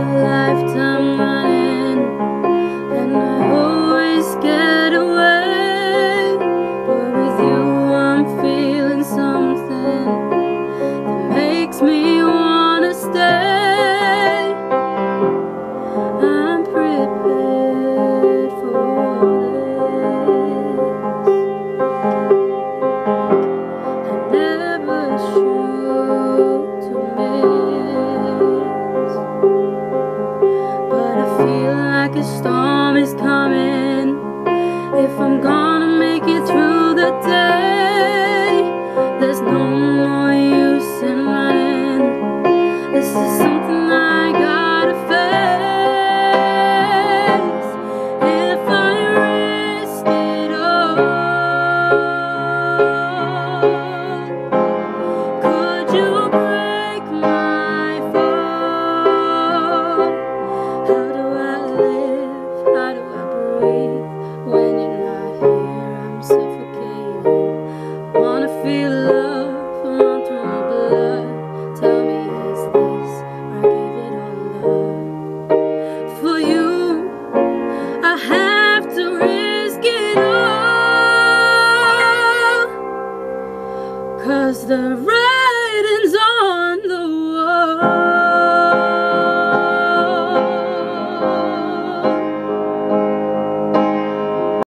lifetime running, and I always get away. But with you I'm feeling something that makes me wanna stay. I'm prepared for this. I never shoot to miss, but I feel like a storm is coming. If I'm gonna make it through the day, there's no more use in running. This is something I gotta face. If I risk it all, could you break my fall? How do I live? How do I breathe? When you're not here, I'm suffocating. Wanna feel love run through my blood. Tell me, is this where I give it all up? For you, I have to risk it all, 'cause the writing's on the wall.